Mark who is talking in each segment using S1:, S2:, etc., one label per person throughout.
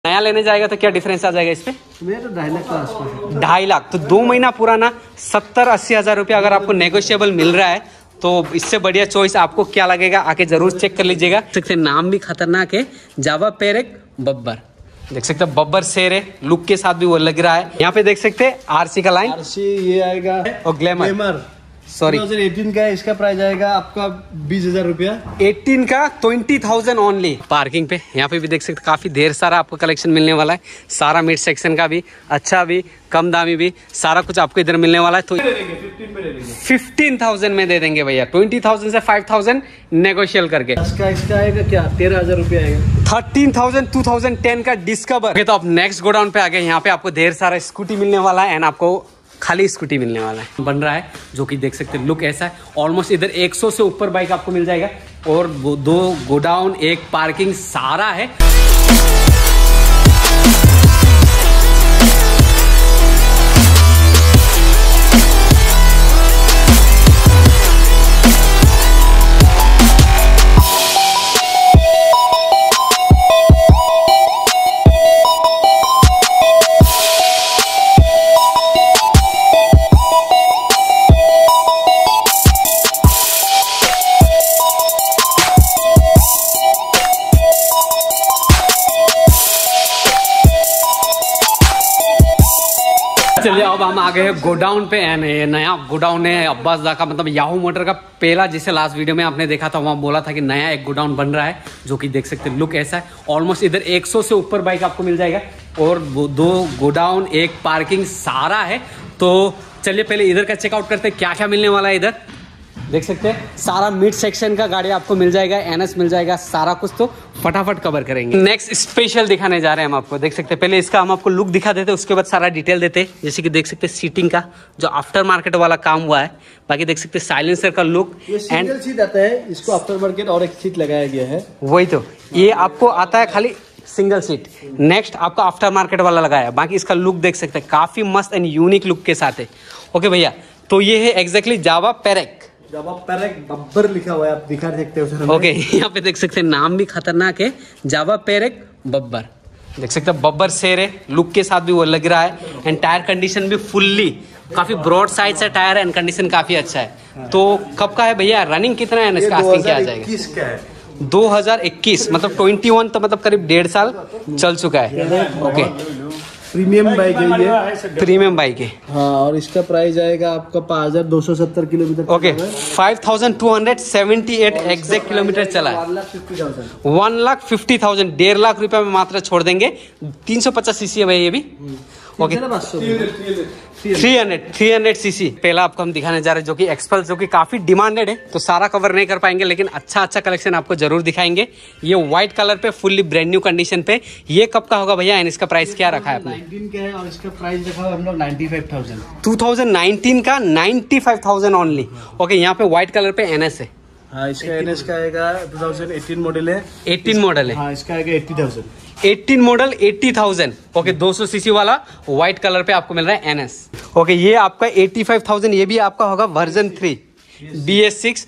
S1: नया लेने जाएगा तो क्या डिफरेंस आ जाएगा इस पे?
S2: मैं तो 2.5 लाख का आसपास।
S1: 2.5 लाख तो 2 महीना पुराना 70-80 हज़ार रुपया अगर आपको नेगोशिएबल मिल रहा है तो इससे बढ़िया चॉइस आपको क्या लगेगा, आके जरूर चेक कर लीजिएगा। देख सकते नाम भी खतरनाक है, जावा पेरेक बब्बर। देख सकते हैं बब्बर शेर है, लुक के साथ भी वो लग रहा है। यहाँ पे देख सकते हैं आरसी का लाइन,
S2: आरसी ये आएगा
S1: और ग्लैमर सॉरी
S2: 2018 का। इसका प्राइस आएगा आपका 20,000 रुपया।
S1: 18 का 20,000 ओनली। पार्किंग पे यहाँ पे भी देख सकते काफी ढेर सारा आपको कलेक्शन मिलने वाला है। सारा मिड सेक्शन का भी, अच्छा भी, कम दामी भी, सारा कुछ आपको इधर मिलने वाला है। तो 15,000 में दे देंगे भैया, 20,000 से 5,000 नेगोशियल करके।
S2: इसका आएगा क्या 13,000 रुपया आएगा।
S1: 13,000 2010 का डिस्कवर। तो आप नेक्स्ट गोडाउन पे आ गए। यहाँ पे आपको ढेर सारा स्कूटी मिलने वाला है एंड आपको खाली स्कूटी मिलने वाला है, बन रहा है, जो कि देख सकते हैं लुक ऐसा है। ऑलमोस्ट इधर 100 से ऊपर बाइक आपको मिल जाएगा और 2 गोडाउन, 1 पार्किंग, सारा है। चलिए अब हम आ गए हैं गोडाउन पे एंड ये नया गोडाउन है अब्बास दा का, मतलब याहू मोटर का पहला, जिसे लास्ट वीडियो में आपने देखा था वहाँ बोला था कि नया एक गोडाउन बन रहा है, जो कि देख सकते हैं लुक ऐसा है। ऑलमोस्ट इधर 100 से ऊपर बाइक आपको मिल जाएगा और 2 गोडाउन, 1 पार्किंग, सारा है। तो चलिए पहले इधर का चेकआउट करते हैं क्या क्या मिलने वाला है। इधर देख सकते हैं सारा मिड सेक्शन का गाड़ी आपको मिल जाएगा, एनएस मिल जाएगा, सारा कुछ तो फटाफट कवर करेंगे। नेक्स्ट स्पेशल दिखाने जा रहे हैं हम आपको। देख सकते हैं पहले इसका हम आपको लुक दिखा देते हैं, उसके बाद सारा डिटेल देते हैं। जैसे कि देख सकते हैं सीटिंग का जो आफ्टर मार्केट वाला काम हुआ है, बाकी देख सकते हैं साइलेंसर का लुक
S2: एंड सीट आता है, इसको आफ्टर मार्केट और एक सीट लगाया गया है।
S1: वही तो, ये आपको आता है खाली सिंगल सीट, नेक्स्ट आपका आफ्टर मार्केट वाला लगाया है। बाकी इसका लुक देख सकते हैं काफी मस्त एंड यूनिक लुक के साथ है। ओके भैया, तो ये है एग्जैक्टली जावा पेरेक
S2: बब्बर लिखा हुआ है, आप दिखा सकते हो।
S1: ओके यहाँ पे देख सकते हैं नाम भी खतरनाक है, जावा पेरेक बब्बर। देख सकते हैं बब्बर शेर है, लुक के साथ भी वो लग रहा है एंड टायर कंडीशन भी फुल्ली काफी ब्रॉड साइड से टायर है एंड कंडीशन काफी अच्छा है। तो कब का है भैया, रनिंग कितना है इसका, आस्किंग क्या आ जाएगा?
S2: 2021 का है।
S1: 2021 मतलब 21, तो मतलब करीब 1.5 साल चल चुका है। ओके
S2: प्रीमियम बाइक है ये,
S1: प्रीमियम बाइक है।
S2: हाँ, और इसका प्राइस आएगा आपका 5,270 किलोमीटर।
S1: ओके 5,278 एग्जैक्ट किलोमीटर चला है। 1,50,000 1.5 लाख रुपए में मात्र छोड़ देंगे। 350 सीसी है भाई ये भी। ओके 300 सीसी पहला आपको हम दिखाने जा रहे हैं, जो कि एक्सपल्स, जो कि काफी डिमांडेड है, तो सारा कवर नहीं कर पाएंगे लेकिन अच्छा कलेक्शन आपको जरूर दिखाएंगे। ये व्हाइट कलर पे फुल्ली ब्रांड न्यू कंडीशन पे, ये कब का होगा भैया एंड इसका प्राइस क्या रखा है आपने?
S2: 19 का है और इसका प्राइस रखा है हम लोग 95,000।
S1: 2019 का 95,000 ओनली। ओके यहाँ पे व्हाइट कलर पे एनएस है।
S2: हाँ, इसका एनएस का आएगा 2018 मॉडल है।
S1: 18 मॉडल है।
S2: हाँ, इसका आएगा 80,000।
S1: 18 मॉडल 80,000। ओके 200 सीसी वाला व्हाइट कलर पे आपको मिल रहा है एनएस। ओके ये आपका 85,000, ये भी आपका होगा वर्जन 3 BS6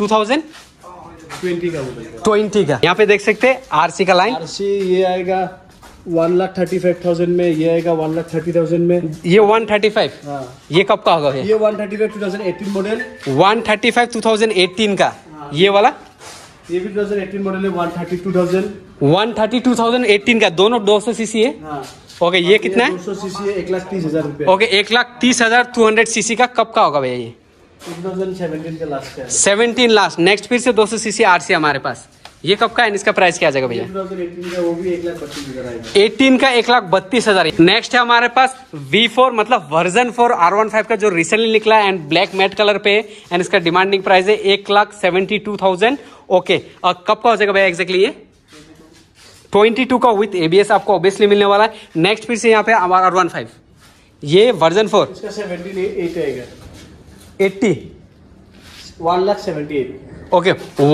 S1: 2020 का। यहाँ पे देख सकते हैं आरसी का लाइन,
S2: आरसी ये आएगा 1,35,000 में, ये आएगा 1,30,000 में।
S1: ये 135।
S2: हाँ।
S1: ये कब का होगा?
S2: ये 135 2018 मॉडल।
S1: 135 2018 का। ये वाला
S2: ये भी 2018 मॉडल है, 132,000।
S1: 132,018 का, दोनों 200 सीसी है।
S2: हाँ।
S1: ओके ये कितना है?
S2: 200 सीसी है, 1,30,000 रुपए।
S1: ओके 1,30,000 200 सीसी का कब का होगा भैया? ये
S2: 2017 का लास्ट है।
S1: 17 लास्ट। नेक्स्ट फिर से 200 सीसी आरसी हमारे पास, ये कब का है? इसका प्राइस क्या आ जाएगा भैया?
S2: 2018 का, वो भी 1,32,000 आएगा।
S1: 18 का 1,32,000। नेक्स्ट है हमारे पास V4 मतलब वर्जन 4 R15 का, जो रिसेंटली निकला है एंड ब्लैक मैट कलर पे एंड इसका डिमांडिंग प्राइस है 1,72,000। ओके और कब का हो जाएगा भैया एग्जैक्टली? ये 22 का विथ ABS आपको ऑब्वियसली मिलने वाला है। नेक्स्ट फिर से यहाँ पे हमारा R15, ये वर्जन 4,
S2: इसका 78 आएगा।
S1: 80
S2: 1,78,000।
S1: ओके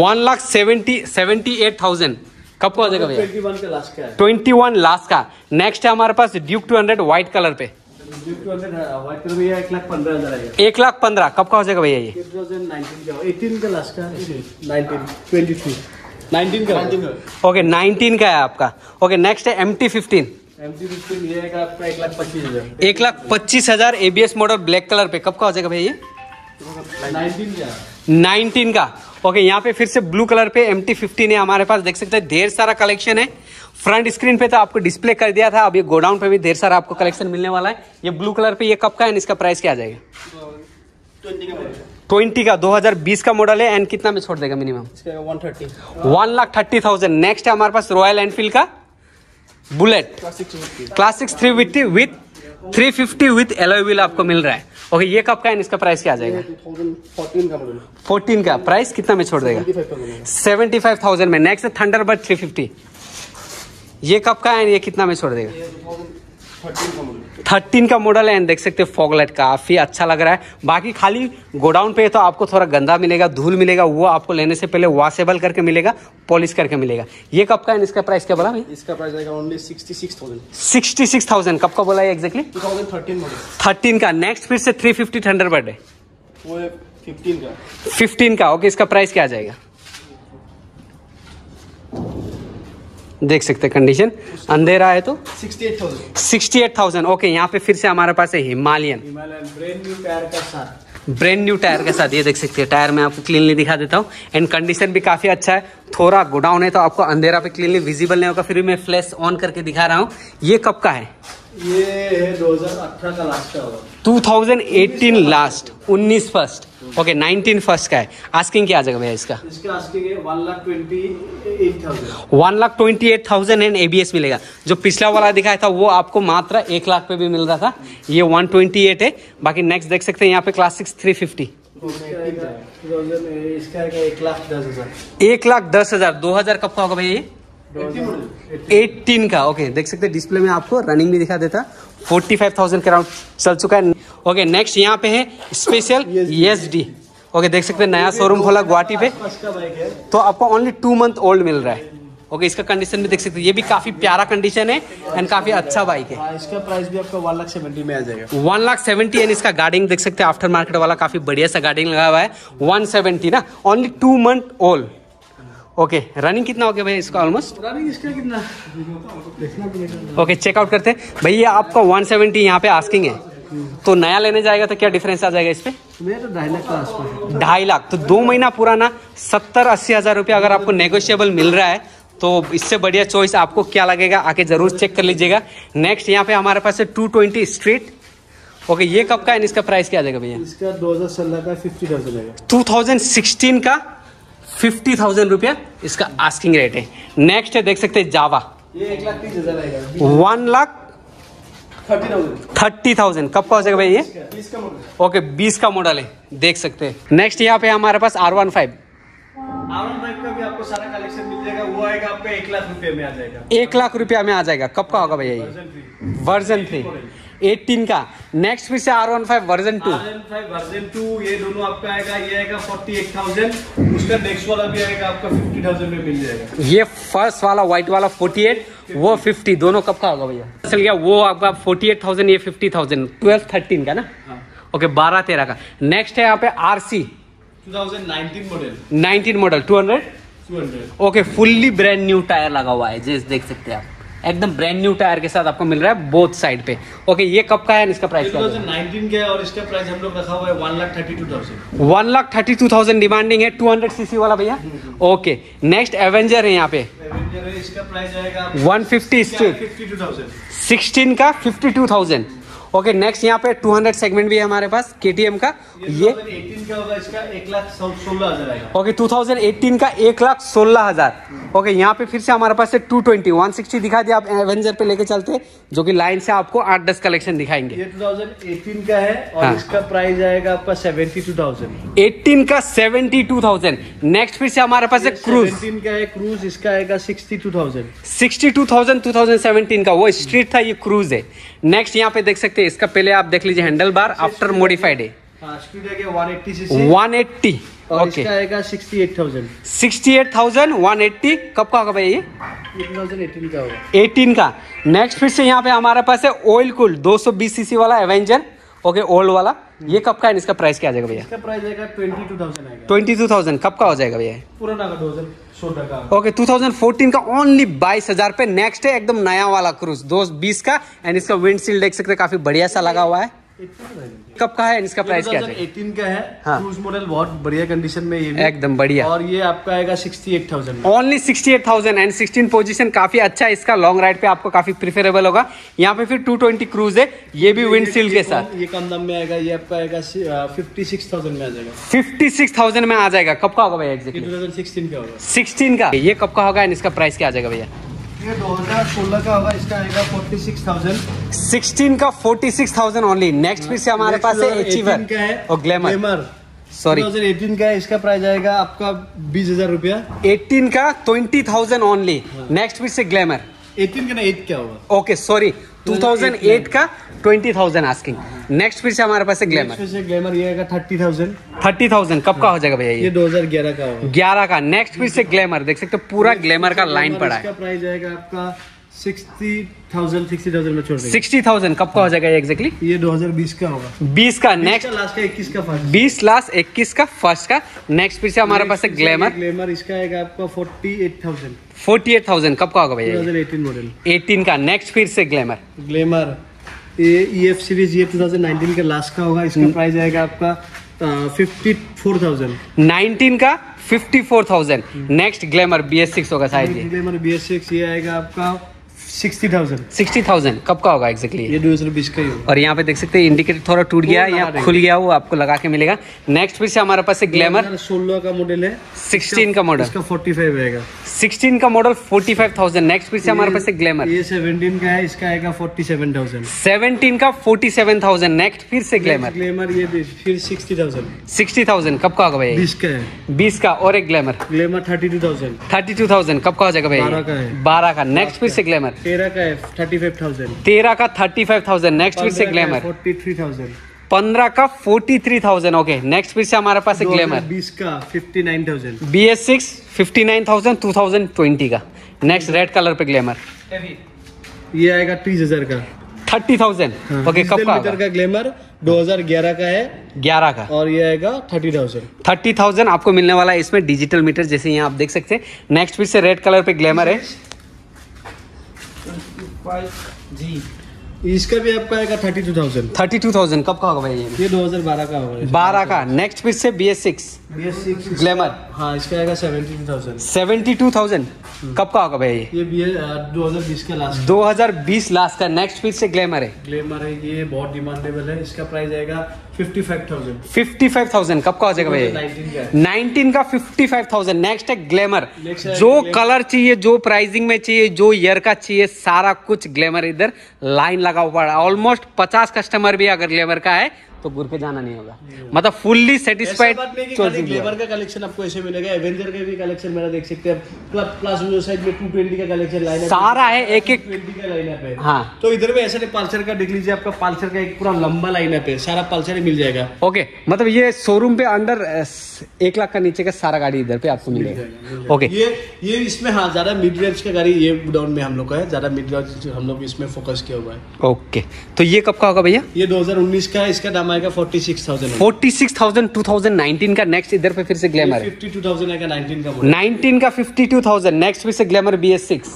S1: 1,78,000 कब को हो जाएगा भैया?
S2: 21 का लास्ट का है।
S1: 21 लास्ट का। नेक्स्ट है हमारे पास ड्यूक 200 व्हाइट कलर पे,
S2: ड्यूक 200 व्हाइट कलर में 1,15,000 आएगा।
S1: 1,15,000 कब का हो जाएगा भैया? ये
S2: 2019 का, 18 का लास्ट का, 19 23 19 का
S3: 19 का।
S1: ओके 19 का है आपका। ओके नेक्स्ट है MT-15।
S2: MT-15 ये है आपका 1,25,000।
S1: 1,25,000 ABS मॉडल ब्लैक कलर पे, कब का हो जाएगा भैया ये?
S2: 19 का
S1: 19 का। ओके यहाँ पे फिर से ब्लू कलर पे MT-15 है हमारे पास, देख सकते हैं ढेर सारा कलेक्शन है। फ्रंट स्क्रीन पे तो आपको डिस्प्ले कर दिया था, अब ये गोडाउन पे भी ढेर सारा आपको कलेक्शन मिलने वाला है। ये ब्लू कलर पे ये कब का है, इसका प्राइस क्या आ जाएगा? 20 का 2020 का मॉडल है। एंड कितना में छोड़ देगा मिनिमम?
S2: इसका 130।
S1: 1,30,000। नेक्स्ट है हमारे पास रॉयल एनफील्ड का bullet classic 350 with 350 with alloy wheel आपको मिल रहा है। ओके ये कब का है, इसका प्राइस क्या आ जाएगा?
S2: 2014 का मॉडल।
S1: 14 का प्राइस कितना में छोड़ देगा? 75,000 में। नेक्स्ट है थंडरबर्ड 350, ये कब का है, ये कितना में छोड़ देगा? 13 का मॉडल है। एंड देख सकते हैं फॉगलाइट काफी अच्छा लग रहा है। बाकी खाली गोडाउन पे तो आपको थोड़ा गंदा मिलेगा, धूल मिलेगा, वो आपको लेने से पहले वॉशेबल करके मिलेगा, पॉलिश करके मिलेगा। ये कब का है, इसका प्राइस क्या बोला भाई?
S2: इसका प्राइस आएगा ओनली 66,000।
S1: 66,000 कब का बोला है एग्जैक्टली?
S2: 2013 मॉडल।
S1: 13 का। नेक्स्ट फिर से 350 थंडरबर्ड है,
S2: वो है 15 का।
S1: 15 का। ओके इसका प्राइस क्या आ जाएगा? देख सकते हैं कंडीशन अंधेरा है तो
S2: 68,000।
S1: 68,000। ओके यहाँ पे फिर से हमारे पास है हिमालयन
S2: ब्रांड न्यू टायर का साथ।
S1: ब्रांड न्यू टायर के साथ, ये देख सकते हैं टायर मैं आपको क्लीनली दिखा देता हूँ। एंड कंडीशन भी काफी अच्छा है। थोड़ा गोडाउन है तो आपको अंधेरा पे क्लीनली विजिबल नहीं होगा, फिर भी मैं फ्लैश ऑन करके दिखा रहा हूँ। ये कब का है?
S2: ये है 2018 का लास्ट का होगा।
S1: 2018 लास्ट, 19 फर्स्ट। ओके 19 फर्स्ट का है। आस्किंग क्या आ जाएगा भैया इसका?
S2: इसका आस्किंग है 1,28,000।
S1: 1,28,000 एंड ABS मिलेगा। जो पिछला वाला दिखाया था वो आपको मात्र 1 लाख पे भी मिल रहा था, ये 128 है। बाकी नेक्स्ट देख सकते हैं यहाँ पे क्लासिक 350,
S2: इसका 1,10,000।
S1: 1,10,000। 2000 कब का होगा भैया ये? 18 का। ओके देख सकते हैं डिस्प्ले में आपको रनिंग भी दिखा देता। 45,000 के राउंड चल चुका है। ओके नेक्स्ट यहाँ पे है स्पेशल ESD। ओके देख सकते हैं नया शोरूम खोला गुवाहाटी पे, तो आपको ओनली 2 मंथ ओल्ड मिल रहा है। ओके इसका कंडीशन भी देख सकते हैं, ये भी काफी प्यारा कंडीशन है एंड काफी अच्छा बाइक है।
S2: इसका प्राइस भी आपका 1,70,000 में आ जाएगा।
S1: 1,70,000 एंड इसका गार्डिंग देख सकते हैं आफ्टर मार्केट वाला काफी बढ़िया सा गार्डिंग लगा हुआ है। 170 ना, only 2 month old. Okay running कितना हो गया भैया इसका? ऑलमोस्ट
S2: रनिंग इसका कितना देखना पड़ेगा।
S1: ओके चेकआउट करते हैं भैया। आपका 170 यहाँ पे आस्किंग है, तो नया लेने जाएगा तो क्या डिफरेंस आ जाएगा इस पे?
S2: मेरा तो 2.5 लाख का आसपास।
S1: 2.5 लाख तो 2 महीना पुराना 70-80 हजार रुपया अगर आपको नेगोशिएबल मिल रहा है तो इससे बढ़िया चॉइस आपको क्या लगेगा, आके जरूर चेक कर लीजिएगा। नेक्स्ट यहाँ पे हमारे पास है 220 स्ट्रीट। ओके ये कब का है, इसका प्राइस क्या आ जाएगा भैया?
S2: इसका 2016 का 50,000 है।
S1: 2016 का 50,000 रुपया इसका आस्किंग रेट है। नेक्स्ट है देख सकते हैं जावा,
S2: ये 1,30,000 आएगा।
S1: 1,30,000 कब का हो जाएगा भैया ये?
S2: 20 का मॉडल।
S1: ओके 20 का मॉडल है, देख सकते हैं। नेक्स्ट यहाँ पे हमारे पास R15
S2: का भी आपको सारा कलेक्शन मिल जाएगा। वो आएगा आपका 1 लाख रुपए में आ जाएगा।
S1: 1 लाख रुपया में आ जाएगा। कब का होगा भैया ये? वर्जन 3 18 का। नेक्स्ट फिर से R15 वर्जन 2।
S2: वर्जन 2 ये दोनों आपका आएगा, ये आएगा 48,000। उसका नेक्स्ट वाला भी आएगा आपका 50,000 में मिल जाएगा।
S1: ये फर्स्ट वाला व्हाइट वाला 48, वो 50, दोनों कब का होगा भैया? चल गया वो आपका 48,000, ये 50,000। 12-13 का ना। ओके 12-13 का। नेक्स्ट है यहाँ पे RC
S2: 2019 model.
S1: 19 model 200। Okay fully brand new tyre लगा हुआ है, जैसे देख सकते हैं आप, एकदम ब्रांड न्यू टायर के साथ आपको मिल रहा है बोथ साइड पे। ओके ये कब का है, इसका प्राइस क्या है?
S2: 2019 का है और इसका प्राइस हम लोग रखा हुआ है 1,32,000।
S1: 1,32,000 डिमांडिंग है। 200 सीसी वाला भैया। ओके नेक्स्ट एवेंजर है यहाँ पे,
S2: एवेंजर है, इसका प्राइस आएगा
S1: 150 स्ट्रीट
S2: 52,000।
S1: 16 का 52,000। ओके नेक्स्ट यहाँ पे 200 सेगमेंट भी है हमारे पास KTM का। ये
S2: 2018 का होगा, इसका 1,16,000 आएगा।
S1: ओके 2018 का 1,16,000। ओके यहाँ पे फिर से हमारे पास है 220 160 दिखा दिया। आप एवेंजर पे लेके चलते हैं जो कि लाइन से आपको 8-10 कलेक्शन दिखाएंगे।
S2: ये 2018 का है और
S1: हाँ।
S2: इसका प्राइस आएगा आपका 72,000।
S1: 18 का 72,000। नेक्स्ट फिर से हमारे पास है क्रूज
S2: 17 का है, क्रूज इसका आएगा 62,000।
S1: 62,000 2017 का, वो स्ट्रीट था, ये क्रूज है। नेक्स्ट यहाँ पे देख सकते हैं, इसका पहले आप देख लीजिए हैंडल बार आफ्टर मॉडिफाइड है।
S2: हाँ, स्पीड है 180 सीसी
S1: 180।
S2: और
S1: ओके
S2: इसका आएगा 68,000।
S1: 68,000 180 कब का होगा भैया ये?
S2: 2018 का होगा।
S1: 18 का। नेक्स्ट फिर से यहाँ पे हमारे पास है ऑयल कूल 220 सीसी वाला एवेंजर। ओके ओल्ड वाला, ये कब का है, इसका प्राइस क्या आ जाएगा भैया?
S2: इसका प्राइस आएगा 22,000 आएगा।
S1: 22,000 कब का हो जाएगा भैया?
S2: पुराना का 16 का।
S1: ओके 2014 का ओनली 22,000 पे। नेक्स्ट है एकदम नया वाला क्रूज 2020 का एंड इसका विंडशील्ड देख सकते हैं काफी बढ़िया सा लगा हुआ है। कब का है इसका प्राइस क्या है?
S2: 2018 का है।
S1: हाँ।
S2: क्रूज मॉडल बहुत बढ़िया कंडीशन में ये भी।
S1: एकदम बढ़िया।
S2: और ये आपका आएगा 68,000
S1: ओनली 68,000 एंड 16 पोजीशन काफी अच्छा है इसका। लॉन्ग राइड पे आपको काफी प्रिफरेबल होगा। यहाँ पे फिर 220 क्रूज है, ये भी विंडशील्ड के साथ।
S2: ये कम दाम में आएगा, ये आपका आएगा 56,000 में आ जाएगा।
S1: 56,000 में आ जाएगा। कब का होगा भैया एग्जैक्टली?
S2: 2016 का होगा।
S1: 16 का। ये कब का होगा एंड इसका प्राइस क्या आ जाएगा भैया?
S2: ये 2016 का होगा, इसका आएगा 46,000।
S1: 16 का 46,000 ओनली। नेक्स्ट फिर से हमारे पास है अचीवर
S2: का है
S1: और ग्लैमर। सॉरी
S2: 2018 का है, इसका प्राइस आएगा आपका 20,000 रुपया।
S1: 18 का 20,000 ओनली। नेक्स्ट फिर से ग्लैमर।
S2: 18 का ना 8 क्या होगा?
S1: ओके सॉरी 2008 का 20,000 आस्किंग। नेक्स्ट फिर से हमारे पास है ग्लैमर।
S2: फिर से ग्लैमर ये आएगा 30,000।
S1: 30,000 कब का हो जाएगा भैया?
S2: ये 2011 का होगा।
S1: 11 का। नेक्स्ट फिर से ग्लैमर देख सकते हो पूरा ग्लैमर का लाइन पड़ा है।
S2: इसका प्राइस आएगा आपका 60,000 में छोड़ देंगे।
S1: 60,000 कब का हो जाएगा एग्जैक्टली?
S2: ये 2020 का होगा।
S1: 20 का। नेक्स्ट
S2: लास्ट का 21 का फर्स्ट।
S1: 20 लास्ट 21 का फर्स्ट का। नेक्स्ट फिर से हमारे पास है ग्लैमर।
S2: ग्लैमर इसका आएगा आपका 48,000।
S1: 48,000 कब का होगा भैया?
S2: 2018 मॉडल।
S1: 18 का। नेक्स्ट फिर से ग्लैमर।
S2: ग्लैमर ये EF सीरीज, ये 2019 का लास्ट का होगा। इसका प्राइस आएगा आपका 54,000।
S1: 19 का 54,000। नेक्स्ट ग्लैमर BS6 होगा शायद ये।
S2: ग्लैमर BS6 ये आएगा आपका 60,000।
S1: 60,000 कब का होगा एग्जैक्टली?
S2: ये 2020 का ही होगा।
S1: और यहाँ पे देख सकते हैं इंडिकेटर थोड़ा टूट गया है या खुल गया, वो आपको लगा के मिलेगा। नेक्स्ट फिर से हमारे पास है ग्लैमर।
S2: 16 का मॉडल है।
S1: 16 का मॉडल।
S2: इसका 45 आएगा।
S1: 16 का मॉडल 45,000। नेक्स्ट फिर से हमारे पास है ग्लैमर।
S2: ये 17 का है, इसका आएगा 47,000।
S1: 17 का 47,000। नेक्स्ट फिर से ग्लैमर।
S2: ग्लैमर ये फिर 60,000।
S1: 60,000 कब का होगा भैया?
S2: 20 का है।
S1: 20 का। और एक ग्लैमर।
S2: ग्लैमर 32,000।
S1: 32,000 कब का हो जाएगा भैया?
S2: 12 का है।
S1: 12 का। नेक्स्ट फिर से ग्लैमर।
S2: 13 का है 35,000।
S1: 13 का 35,000। नेक्स्ट फिर से ग्लैमर।
S2: 43,000।
S1: 15 का 43,000। ओके नेक्स्ट फिर से हमारे पास है ग्लैमर।
S2: 20 का 59,000।
S1: BS6 59,000 2020 का। नेक्स्ट रेड कलर पे ग्लैमर।
S2: ये आएगा 30,000 का।
S1: 30,000। ओके कब का होगा?
S2: का ग्लैमर 2011 का है।
S1: 11 का।
S2: और ये आएगा 30,000।
S1: 30,000 आपको मिलने वाला है इसमें डिजिटल मीटर, जैसे यहाँ आप देख सकते हैं। नेक्स्ट फिर से रेड कलर पे ग्लैमर है
S2: जी। इसका भी आपका आएगा 32,000।
S1: 32,000 कब का होगा भाई?
S2: ये 2012 का होगा।
S1: 12 का। नेक्स्ट फिर से BS6 ग्लैमर।
S2: हाँ इसका आएगा 72,000।
S1: 72,000 कब का होगा भाई?
S2: ये 2020 का लास्ट।
S1: 2020 लास्ट का। नेक्स्ट फिर से ग्लैमर है।
S2: ग्लैमर है, ये बहुत डिमांडेबल है। इसका प्राइस आएगा 55,000।
S1: 55,000 कब का हो जाएगा भाई? 19 का 55,000। नेक्स्ट है ग्लैमर। जो कलर चाहिए, जो प्राइसिंग में चाहिए, जो ईयर का चाहिए, सारा कुछ ग्लैमर इधर लाइन लगा हुआ है। ऑलमोस्ट 50 कस्टमर भी अगर ग्लैमर का है तो घूर के जाना नहीं होगा। मतलब फुल्ली सेटिस्फाइड।
S2: ग्लैमर का कलेक्शन आपको ऐसे मिलेगा। एवेंजर का भी कलेक्शन मेरा देख सकते हैं। प्लस वो साइड में 220 का कलेक्शन लाइन
S1: सारा है। एक
S2: 20 का लाइनअप है।
S1: हाँ
S2: तो इधर में ऐसा नहीं, पल्सर का देख लीजिए, आपका पल्सर का एक पूरा लंबा लाइनअप है। सारा पल्सर ही मिल जाएगा।
S1: ओके मतलब ये शोरूम पे अंडर 1 लाख का नीचे का सारा गाड़ी इधर पे आपको मिलेगा। ओके
S2: ये इसमें हाँ ज्यादा मिड रेंज का गाड़ी ये डाउन में हम लोग का है। ज्यादा मिड रेंज हम लोग इसमें फोकस किया हुआ है।
S1: ओके तो ये कब का होगा भैया?
S2: ये 2019 का है। इसका दाम आएगा 46,000।
S1: 46,000 2019 का। नेक्स्ट इधर पे फिर से ग्लैमर।
S2: 52,000 आएगा 19 का।
S1: 19 का 52,000। नेक्स्ट फिर से ग्लैमर BS6।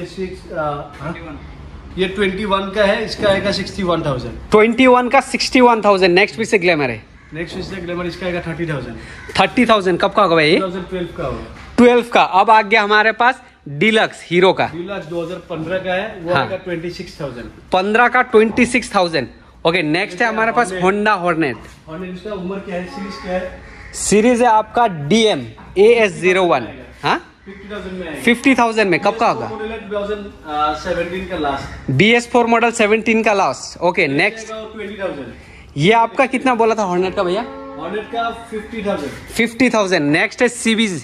S2: ये 21 का है। इसका आएगा 61,000।
S1: 21 का 61,000। नेक्स्ट फिर से ग्लैमर है।
S2: नेक्स्ट फिर से ग्लैमर, इसका आएगा 30,000।
S1: 30,000 कब का होगा भाई?
S2: 2012 का होगा।
S1: 12 का। अब आ गया हमारे पास डीलक्स हीरो का।
S2: डीलक्स 2015 का है। वो
S1: हाँ।
S2: आएगा 26,000।
S1: 15 का 26,000। ओके नेक्स्ट है हमारे पास होंडा हॉर्नेट।
S2: इसका उम्र क्या है? सीरीज क्या है?
S1: सीरीज है आपका DM AS01। हाँ
S2: 50,000 में आएगा।
S1: 50,000 में कब का होगा?
S2: 2017 का लास्ट।
S1: BS4 मॉडल 17 का लास्ट। Okay next
S2: 20,000।
S1: ये आपका कितना बोला था हॉर्नेट का भैया?
S2: हॉर्नेट का 50,000।
S1: 50,000। नेक्स्ट है CBZ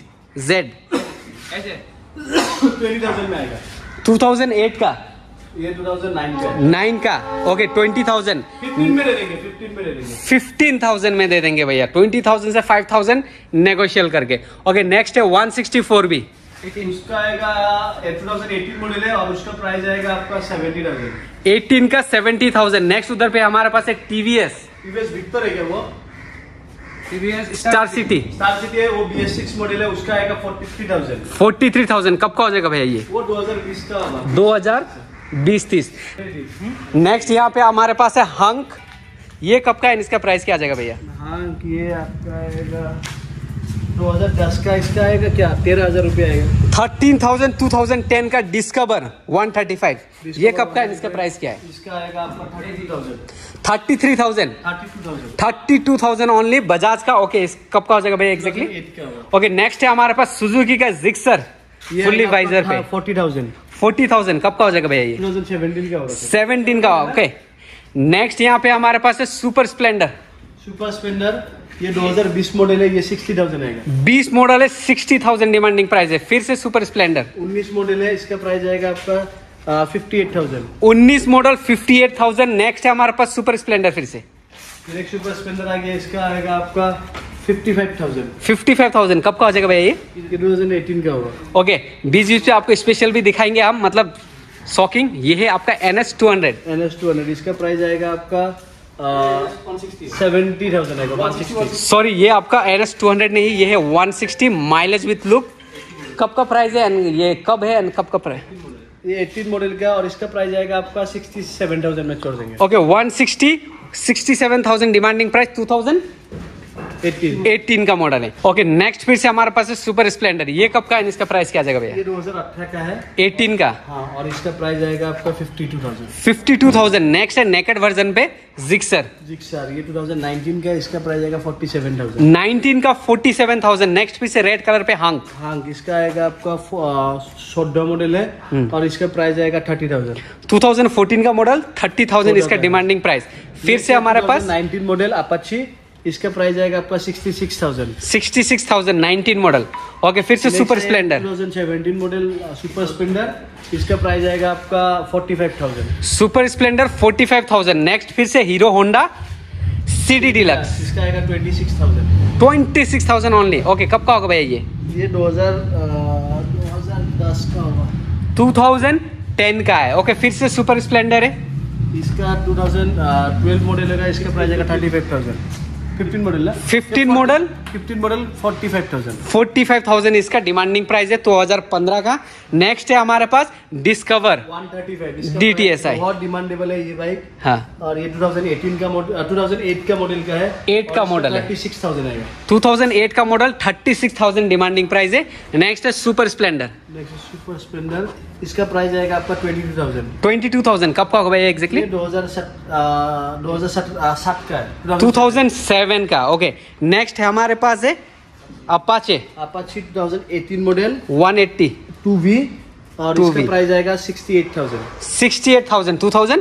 S2: 20,000 में आएगा।
S1: 2008 का।
S2: ये 2009 का है।
S1: 9 का। ओके 20,000।
S2: 15 में दे देंगे। 15 में दे देंगे।
S1: 15,000 में दे देंगे भैया। 20,000 से 5,000 नेगोशियल करके। ओके नेक्स्ट है 164B।
S2: उसका आएगा 2018 मॉडल है और उसका प्राइस आएगा आपका 70,000।
S1: 18 का 70,000। नेक्स्ट उधर पे हमारे पास है TVS
S2: विक्टर है क्या वो?
S1: स्टार सिटी
S2: है, वो BS6 मॉडल है, उसका आएगा 43,000।
S1: 43,000 कब का हो जाएगा भैया ये?
S2: वो 2020 का होगा।
S1: 2020-30। नेक्स्ट यहाँ पे हमारे पास है हंक, ये कब का है? इसका प्राइस क्या आ जाएगा भैया?
S2: हाँ, ये आपका आएगा 2010 का, इसका आएगा क्या 13,000 रुपये आएगा।
S1: 13,000 2010 का डिस्कवर 135, ये कब का है? इसका प्राइस क्या है?
S2: इसका आएगा आपका 33,000।
S1: 33,000 32,000 ओनली, बजाज का। ओके, इस कब का हो जाएगा भैया एग्जैक्टली?
S2: 8 का होगा।
S1: ओके, नेक्स्ट है हमारे पास सुजुकी का जिक्सर फुल्ली वाइजर पे
S2: 40,000।
S1: 40,000 कब का हो जाएगा भैया ये?
S2: 2017 का होगा।
S1: 17 का। ओके, नेक्स्ट यहाँ पे हमारे पास है सुपर स्प्लेंडर।
S2: सुपर स्प्लेंडर ये 2020 मॉडल है, ये 60,000 आएगा।
S1: 20 मॉडल है, 60,000 डिमांडिंग प्राइस है। फिर से सुपर स्प्लेंडर
S2: 19 मॉडल है, इसका प्राइस आएगा आपका 58,000।
S1: 19 मॉडल 58,000। नेक्स्ट है हमारे पास सुपर स्प्लेंडर, फिर से
S2: एक सुपर स्प्लेंडर आ गया, इसका आएगा आपका 55,000।
S1: 55,000 कब का हो जाएगा भैया ये?
S2: 2018 का होगा।
S1: ओके, बीच बीच पे आपको स्पेशल भी दिखाएंगे हम, मतलब शॉकिंग। ये है आपका NS 200।
S2: NS 200, इसका प्राइस आएगा आपका 70,000 आएगा। 160।
S1: सॉरी, ये आपका NS 200 नहीं, ये है 160 माइलेज विथ लुक। कब का प्राइस है? ये कब है? कब का प्राइस?
S2: ये 18 मॉडल का, और इसका प्राइस आएगा आपका 67,000 में छोड़ देंगे।
S1: Okay, 160 67,000 demanding price. 2018 का मॉडल है। ओके, नेक्स्ट फिर से हमारे पास है सुपर स्प्लेंडर। ये कब का है? इसका प्राइस क्या आ जाएगा भैया?
S2: ये 2018 का है।
S1: 18 का।
S2: हाँ, और इसका प्राइस आएगा आपका 52,000।
S1: 52,000। नेक्स्ट है नेकेड वर्जन पे जिक्सर।
S2: ये 2019 का, इसका प्राइस आएगा 47,000।
S1: 19 का 47,000। नेक्स्ट फिर से रेड कलर पे हंक।
S2: हाँ, इसका आएगा आपका 14 मॉडल है, और इसका प्राइस आएगा 30,000।
S1: 2014 का मॉडल 30,000 इसका डिमांडिंग प्राइस। फिर से हमारे पास
S2: 19 मॉडल अपाची, इसका प्राइस आएगा आपका 66,000।
S1: 66,000 19 मॉडल। ओके, फिर से Super Splendor
S2: 2017 model Super Splendor, इसका प्राइस आएगा आपका 45,000।
S1: Super Splendor 45,000। नेक्स्ट फिर से हीरो होंडा CD डिलक्स,
S2: इसका आएगा 26,000।
S1: 26,000 ओनली। ओके, कब का होगा भैया ये?
S2: ये 2010 का होगा।
S1: 2010 का है। ओके, फिर से सुपर स्प्लेंडर है,
S2: इसका 2012 मॉडल है, इसका प्राइस आएगा 35,000। 15 मॉडल है।
S1: 15 मॉडल
S2: 45,000।
S1: 45,000 इसका डिमांडिंग प्राइस है 2015 का। नेक्स्ट है हमारे पास डिस्कवर
S2: 135
S1: DTSI,
S2: बहुत डिमांडेबल है ये बाइक।
S1: हाँ,
S2: और ये 2018 का मॉडल 2008 का मॉडल का है।
S1: 8 का मॉडल है,
S2: 36,000 आएगा।
S1: 2008 का मॉडल 36,000 डिमांडिंग प्राइस है। नेक्स्ट है Super Splendor.
S2: Next Super Splendor, इसका प्राइस आएगा आपका 22,000।
S1: 22,000 कब का होगा भैया एग्जैक्टली?
S2: 2007 का है।
S1: 2007 का। ओके, नेक्स्ट है हमारे पास है अपाचे
S2: 2018 मॉडल
S1: 180
S2: 2V, और
S1: 2V
S2: इसका प्राइस आएगा 68,000।
S1: 68,000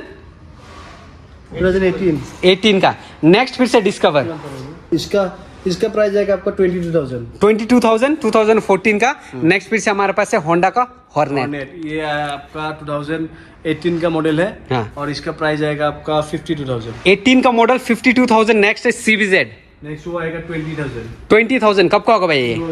S2: 2018
S1: 18 का। नेक्स्ट फिर से डिस्कवर,
S2: इसका प्राइस आएगा आपका 22,000।
S1: 22,000 2014 का। नेक्स्ट फिर से हमारे पास है होंडा का हॉर्नेट।
S2: ये आपका 2018 का मॉडल है,
S1: हाँ,
S2: और इसका प्राइस आएगा आपका 52,000।
S1: 18 का मॉडल 52,000। नेक्स्ट है CBZ।
S2: नेक्स्ट वो आएगा 20,000।
S1: 20,000 कब का होगा भाई ये?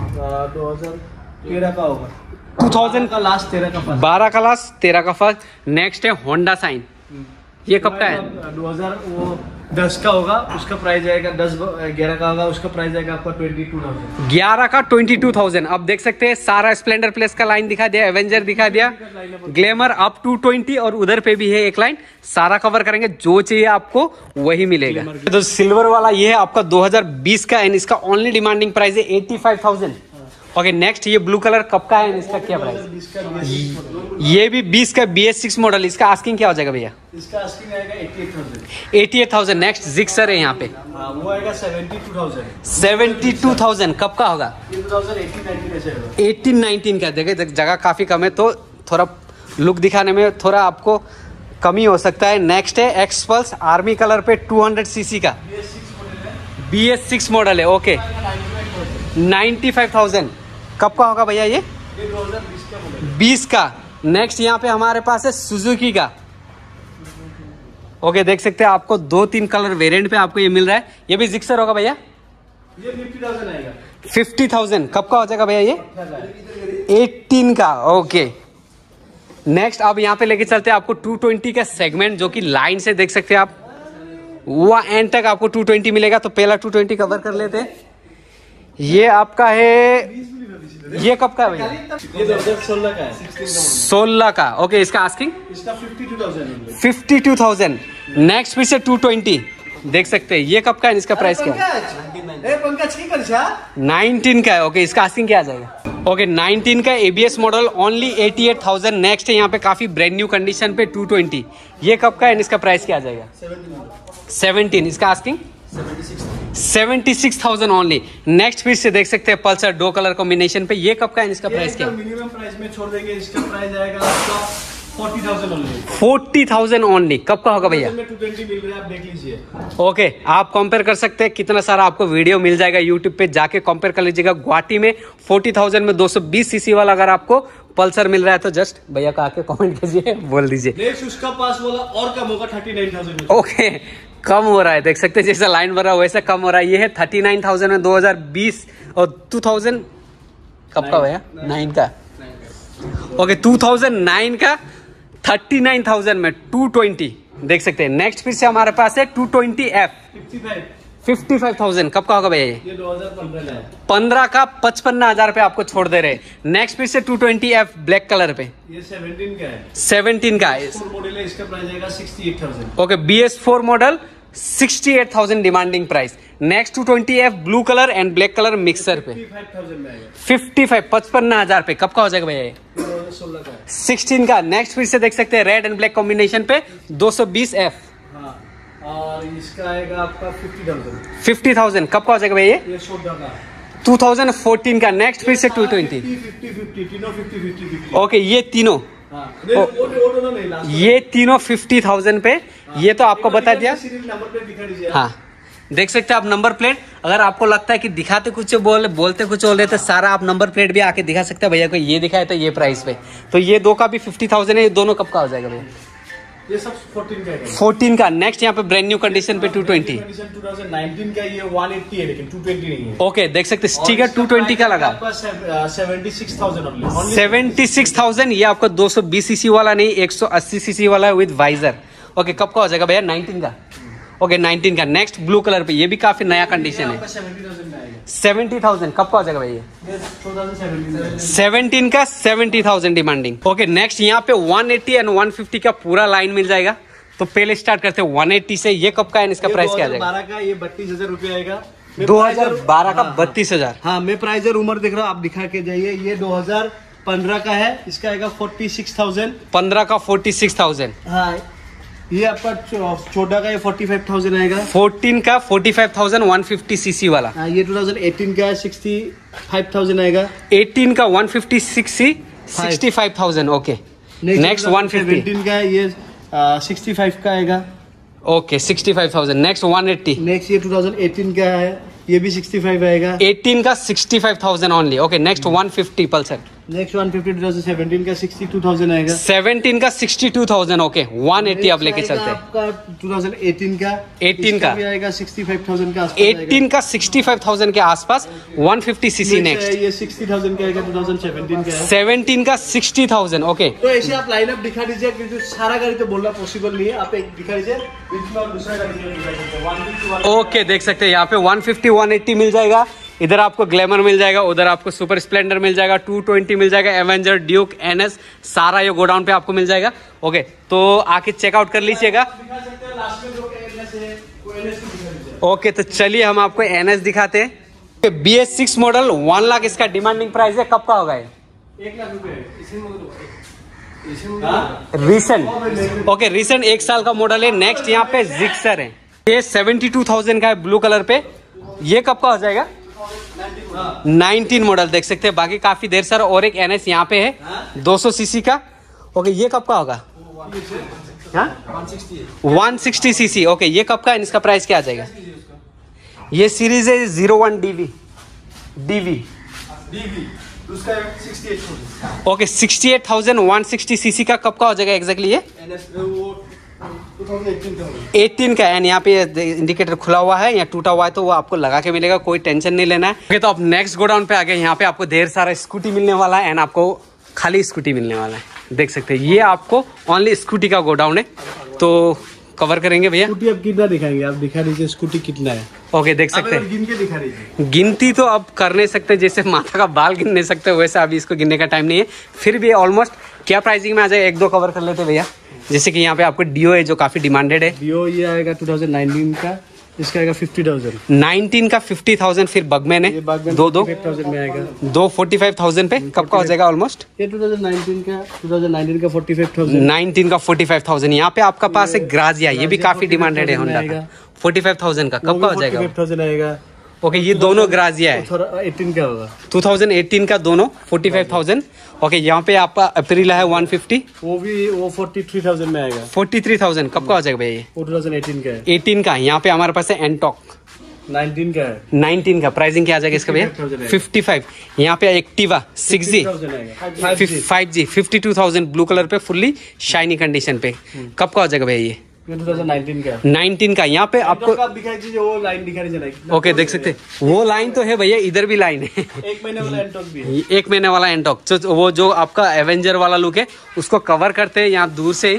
S2: 2013 का होगा।
S1: 2000
S2: का लास्ट, 13 का फर्स्ट।
S1: 12 का लास्ट, 13 का फर्स्ट। नेक्स्ट है होंडा साइन, ये कब का है?
S2: 2010 का होगा, उसका प्राइस आएगा 11 का होगा, उसका प्राइस आएगा आपका 22,000।
S1: 11 का 22,000। अब देख सकते हैं सारा स्प्लेंडर प्लस का लाइन दिखा दिया, एवेंजर दिखा दिया, ग्लैमर अप टू 20, और उधर पे भी है एक लाइन। सारा कवर करेंगे, जो चाहिए आपको वही मिलेगा। तो सिल्वर वाला ये है आपका 2020 का, एंड इसका ओनली डिमांडिंग प्राइस है 85,000। ओके, नेक्स्ट ये ब्लू कलर कब का है, इसका क्या प्राइस? ये भी 20 का BS6 मॉडल, इसका आस्किंग क्या हो जाएगा भैया?
S2: इसका आस्किंग आएगा 88,000।
S1: 88,000। नेक्स्ट जिक्सर है यहाँ पे,
S2: वो आएगा 72,000।
S1: 72,000 कब का होगा? 18-19 का। देखिए जगह काफी कम है, तो थोड़ा लुक दिखाने में थोड़ा आपको कमी हो सकता है। नेक्स्ट है एक्सपल्स आर्मी कलर पे 200cc का BS6 मॉडल है। ओके, 95,000 कब का होगा भैया ये? 20 का। नेक्स्ट यहाँ पे हमारे पास है सुजुकी का। ओके, देख सकते हैं आपको 2-3 कलर वेरिएंट पे आपको ये मिल रहा है। ये भी जिक्सर होगा भैया?
S2: ये 50,000 आएगा।
S1: 50,000 कब का हो जाएगा भैया ये? 18 का। ओके, नेक्स्ट अब यहाँ पे लेके चलते हैं आपको 220 का सेगमेंट, जो कि लाइन से देख सकते हैं आप। वो एंड तक आपको 220 मिलेगा। तो पहला 220 कवर कर लेते हैं। ये आपका है, ये कब का है भैया?
S2: ये 2016 का है।
S1: 16 का। ओके, इसका आस्किंग
S2: इसका 52,000।
S1: 52,000। नेक्स्ट पीस है 220, देख सकते हैं। ये कब का है, इसका प्राइस क्या है? 19 का है। ओके, इसका आस्किंग क्या आ जाएगा? ओके, 19 का ABS मॉडल ओनली 88,000। नेक्स्ट है यहाँ पे काफी ब्रांड न्यू कंडीशन पे 220। ये कब का है, इसका प्राइस क्या आ जाएगा? 17। इसका आस्किंग 76,000 ओनली। नेक्स्ट पीस से देख सकते हैं पल्सर 2 कलर कॉम्बिनेशन पे। ये कब का है, इसका प्राइस क्या है?
S2: मिनिमम प्राइस में छोड़ देंगे, इसका प्राइस आएगा आपका 40,000 ओनली।
S1: 40,000 ओनली। कब का होगा भैया?
S2: 220 मिल रहा है, आप देख लीजिए।
S1: ओके, आप कंपेयर कर सकते हैं। कितना सारा आपको वीडियो मिल जाएगा यूट्यूब पे, जाके कंपेयर कर लीजिएगा। गुवाहाटी में 40,000 में 220 सीसी वाला अगर आपको पल्सर मिल रहा है तो जस्ट भैया का आके कमेंट कीजिए, बोल दीजिए।
S2: नेक्स्ट उसका पास वाला और कम होगा 39,000 में।
S1: ओके, कम हो रहा है, देख सकते हैं जैसा लाइन भर रहा है वैसा कम हो रहा है। ये है 39,000 में 2020 और 2000 कब का भैया? 9 का। ओके, 2009 का 39,000 में 220 देख सकते हैं। नेक्स्ट फिर से हमारे पास है 220F 55,000। कब का होगा भैया?
S2: ये 2015 का है।
S1: 15 का 55,000 पे आपको छोड़ दे रहे। नेक्स्ट फिर से 220F ब्लैक कलर पे,
S2: ये 17 का है।
S1: 17 का है।
S2: मॉडल है, इसका प्राइस आएगा 68,000।
S1: Okay, BS4 model 68,000 demanding price. Next 220F blue colour and black colour mixer पे
S2: 55,000 में आएगा।
S1: 55,000 पे। कब का हो जाएगा भैया? ये
S2: 2016 का है।
S1: 16 का। नेक्स्ट फिर से देख सकते हैं रेड एंड ब्लैक कॉम्बिनेशन पे 220F।
S2: हाँ, और इसका आएगा आपका 50,000।
S1: 50,000। कब का हो जाएगा भैया?
S2: ये 16 का
S1: 2014 का। नेक्स्ट फिर से 220।
S2: 50, तीनों 50।
S1: ओके, ये तीनों
S2: दोनों नहीं, लास्ट
S1: ये तीनों 50,000 पे। ये तो आपको बता दिया।
S2: नंबर प्लेट दिखा दीजिए।
S1: हाँ, देख सकते हैं आप नंबर प्लेट। अगर आपको लगता है कि दिखाते कुछ बोलते कुछ बोल रहे तो सारा आप नंबर प्लेट भी आके दिखा सकते हैं। भैया को ये दिखाए तो ये प्राइस पे। तो ये दो का भी 50,000 है। ये दोनों कब का हो जाएगा भैया?
S2: ये सब 14 का है।
S1: 14 का। नेक्स्ट यहाँ पे ब्रांड न्यू कंडीशन पे 220।
S2: 2019 का ये 180 है, लेकिन 220 नहीं है।
S1: ओके, देख सकते स्टिकर 220 का लगा।
S2: 76,000
S1: 76,000। ये आपका 220 सीसी वाला नहीं, 180 सीसी वाला है विद वाइजर। ओके, कब का हो जाएगा भैया? 19 का। ओके, 19 का। नेक्स्ट ब्लू कलर पे, ये भी काफी नया कंडीशन है। 70,000। कब का हो जाएगा भैया? 17 का 70,000 डिमांडिंग। ओके, नेक्स्ट यहाँ पे 180 एंड 150 का पूरा लाइन मिल जाएगा। तो पहले स्टार्ट करते हैं 180 से। ये कब का है, इसका प्राइस क्या आ जाएगा?
S2: 2012 का, ये 32,000 रुपये आएगा।
S1: 2012 का 32,000।
S2: हाँ, मैं प्राइस और उम्र दिख रहा हूँ, आप दिखा के जाइए। ये 2015 का है, इसका आएगा 46,000।
S1: 15 का 46,000।
S2: हाँ, ये आपका 14 का, ये 45,000 आएगा।
S1: 14 का 45,000 150 सीसी वाला।
S2: हाँ, ये 2018 का 65,000 आएगा।
S1: 18 का 150 सीसी 65,000। ओके, नेक्स्ट 150
S2: का है, ये 65 का आएगा।
S1: ओके, 65,000। नेक्स्ट 180।
S2: नेक्स्ट ये 2018 का है, ये भी 65 आएगा।
S1: 18 का 65,000 only. Okay, next 150 Pulsar.
S2: Next 150 2017 का 62,000 आएगा।
S1: 17 का 62,000। ओके, 180 आप लेके चलते हैं।
S2: आपका 2018 का
S1: 18 का
S2: भी आएगा 65,000 का।
S1: 18 का 65,000 के आसपास 150 सीसी। नेक्स्ट
S2: ये 60,000 का आएगा, 2017 का है।
S1: 17 का 60,000। ओके,
S2: तो ऐसे आप लाइनअप दिखा दीजिए, क्योंकि सारा गाड़ी तो बोलना पॉसिबल नहीं है। आप एक दिखा दीजिए, बीच में और दूसरा गाड़ी दिखा दीजिए। 150
S1: ओके, देख सकते हैं यहाँ पे 150 180 मिल जाएगा। इधर आपको ग्लैमर मिल जाएगा, उधर आपको सुपर स्प्लेंडर मिल जाएगा, 220 मिल जाएगा, एवेंजर, ड्यूक, NS सारा ये गोडाउन पे आपको मिल जाएगा। ओके, तो आके चेकआउट कर लीजिएगा। ओके, तो चलिए हम आपको NS दिखाते हैं। BS6 मॉडल 1 लाख इसका डिमांडिंग प्राइस है। कब का होगा ये?
S2: 1 लाख रुपए।
S1: रिसेंट। ओके, रिसेंट 1 साल का मॉडल है। नेक्स्ट यहाँ पे जिक्सर है, ये 72,000 का है ब्लू कलर पे। ये कब का हो जाएगा? 19 मॉडल देख सकते हैं। बाकी काफी देर सर। और एक NS यहाँ पे है 200 सीसी का। ओके, ये कब का होगा? 160 सीसी। ओके, ये कब का है? इसका प्राइस क्या आ जाएगा? ये सीरीज है 01 DV। ओके, 68,000 160 सीसी का। कब का हो जाएगा एग्जैक्टली? ये 18 का है। यहाँ पे इंडिकेटर खुला हुआ है या टूटा हुआ है तो वो आपको लगा के मिलेगा, कोई टेंशन नहीं लेना है। ओके, तो आप नेक्स्ट गोडाउन पे आ गए। यहाँ पे आपको ढेर सारा स्कूटी मिलने वाला है एंड आपको खाली स्कूटी मिलने वाला है। देख सकते हैं ये आपको ओनली स्कूटी का गोडाउन है। तो कवर करेंगे भैया।
S2: स्कूटी अब कितना दिखाएंगे, आप दिखा दीजिए स्कूटी कितना है।
S1: ओके, देख सकते हैं,
S2: गिन के दिखा दीजिए।
S1: गिनती तो अब कर नहीं सकते, जैसे माथा का बाल गिन नहीं सकते वैसे अभी इसको गिनने का टाइम नहीं है। फिर भी ऑलमोस्ट क्या प्राइसिंग में आ जाए, एक दो कवर कर लेते भैया। जैसे कि यहाँ पे आपको डियो है जो काफी डिमांडेड है।
S2: डियो ये आएगा 2019 का, इसका आएगा 50,000।
S1: 19 का 50,000। फिर बगमैन है, दो
S2: 45,000 में आएगा।
S1: 45,000 पे कब का हो जाएगा ऑलमोस्ट?
S2: ये 2019 का 45,000।
S1: 19 का 45,000। यहाँ पे आपका पास है ग्राजिया, ये भी काफी डिमांडेड है होंडा का। 45,000 का कब का हो जाएगा?
S2: 45,000 आएगा।
S1: ओके, ये दोनों ग्राजिया है,
S2: 18 का होगा।
S1: 2018 का दोनों 45,000। ओके, यहाँ पे आपका अप्रीला है 150,
S2: वो 43,000 में आएगा।
S1: 43,000 कब का हो जाएगा भैया? ये
S2: वो 2018 का है।
S1: 18 का। यहाँ पे हमारे पास है एंटॉक
S2: 19 का है।
S1: 19 का। प्राइसिंग क्या आ जाएगा इसका भैया? 55। यहाँ पे Activa 6G 5G 52,000 blue colour पे फुल्ली शाइनी कंडीशन पे कब का हो जाएगा भैया? ये
S2: 2019 का।
S1: 19 का। यहाँ पे आपको
S2: आप दिखाई दीजिए, वो लाइन दिखा दीजिए।
S1: ओके, देख सकते हैं वो लाइन तो है भैया, इधर भी लाइन है।
S2: 1 महीने वाला एंटॉक भी है।
S1: 1 महीने वाला एंटॉक, तो वो जो आपका एवेंजर वाला लुक है उसको कवर करते हैं यहाँ दूर से।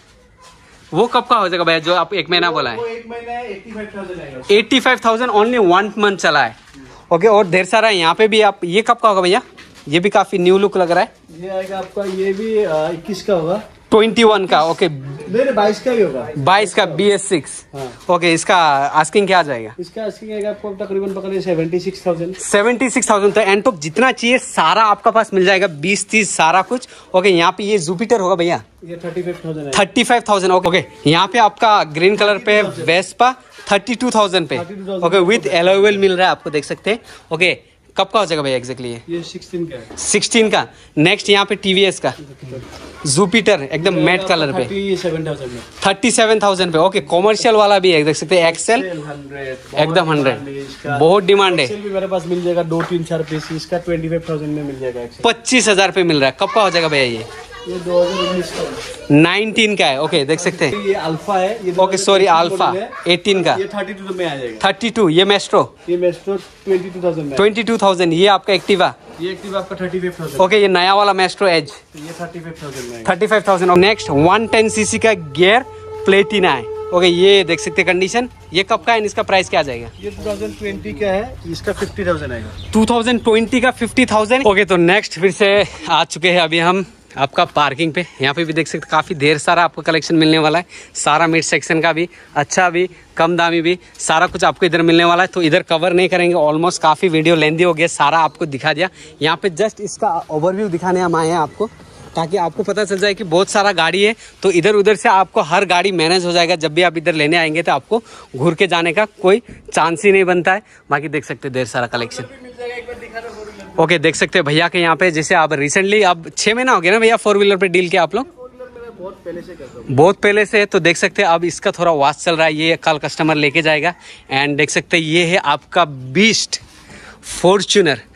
S1: वो कब का हो जाएगा भैया जो आप 1 महीना बोला है?
S2: वो 1 महीना है, 85,000 आएगा।
S1: 85,000 ओनली 1 मंथ चला है। ओके, और ढेर सारा है यहाँ पे भी। आप ये कब का होगा भैया? ये भी काफी न्यू लुक लग रहा है।
S2: ये आएगा आपका, ये भी 21 का होगा।
S1: 21 का। ओके,
S2: 22 का भी होगा।
S1: 22 का BS6। ओके, इसका आस्किंग क्या आ जाएगा?
S2: इसका आस्किंग आएगा आपको तकरीबन पकड़िए 76,000।
S1: 76,000। तो एंटॉक जितना चाहिए सारा आपका पास मिल जाएगा, 20-30 सारा कुछ। ओके, यहाँ पे ये जुपिटर होगा भैया,
S2: ये 35,000 है।
S1: 35,000। ओके, यहाँ पे आपका ग्रीन कलर पे वेस्पा 32,000 पे। ओके, विथ एलॉय व्हील मिल रहा है आपको, देख सकते हैं। ओके, कब का हो जाएगा भैया एग्जैक्टली?
S2: ये 16 का है।
S1: 16 का। नेक्स्ट यहाँ पे TVS का जुपिटर एकदम मैट कलर पे
S2: 37,000 में।
S1: 37,000 पे। ओके, कॉमर्शियल वाला भी है, देख सकते हैं, एक्सेल
S2: 100
S1: एकदम 100 बहुत डिमांड है।
S2: एक्सेल भी मेरे पास मिल जाएगा 2-3-4 पीस। इसका 25,000 में मिल जाएगा एक्सेल।
S1: 25,000 पे मिल रहा है। कब का हो जाएगा भैया?
S2: ये 2019 का
S1: 19 का है। ओके, देख सकते हैं।
S2: ये अल्फा है। ये
S1: ओके, सॉरी, अल्फा 18 का।
S2: ये 32 में आ जाएगा।
S1: 32। ये मेस्ट्रो
S2: ये मेस्ट्रो 22,000 में।
S1: 22,000। ये आपका एक्टिवा।
S2: ये एक्टिवा आपका 35,000।
S1: ओके, ये नया वाला मेस्ट्रो एज
S2: ये 35,000 में।
S1: 35,000। नेक्स्ट 110cc का गियर प्लेटिना है। ओके, ये देख सकते हैं कंडीशन। ये कब का है? इसका प्राइस क्या आ जाएगा?
S2: ये 2020 का है। इसका 50,000 आएगा।
S1: 2020 का 50,000। ओके, तो नेक्स्ट फिर से आ चुके हैं अभी हम आपका पार्किंग पे। यहाँ पे भी देख सकते काफ़ी ढेर सारा आपको कलेक्शन मिलने वाला है। सारा मिड सेक्शन का भी, अच्छा भी, कम दामी भी, सारा कुछ आपको इधर मिलने वाला है। तो इधर कवर नहीं करेंगे, ऑलमोस्ट काफ़ी वीडियो लेंदी हो गया, सारा आपको दिखा दिया। यहाँ पे जस्ट इसका ओवरव्यू दिखाने हम आए हैं आपको, ताकि आपको पता चल जाए कि बहुत सारा गाड़ी है। तो इधर उधर से आपको हर गाड़ी मैनेज हो जाएगा। जब भी आप इधर लेने आएंगे तो आपको घूर के जाने का कोई चांस ही नहीं बनता है। बाकी देख सकते हैं ढेर सारा कलेक्शन। ओके, देख सकते हैं भैया के यहाँ पे, जैसे आप रिसेंटली अब 6 महीना हो गया ना भैया 4 व्हीलर पे डील किया आप लोग?
S2: बहुत पहले से करता हूँ।
S1: बहुत पहले से। तो देख सकते हैं अब इसका थोड़ा वाश चल रहा है, ये कल कस्टमर लेके जाएगा। एंड देख सकते हैं ये है आपका बीस्ट फॉर्च्यूनर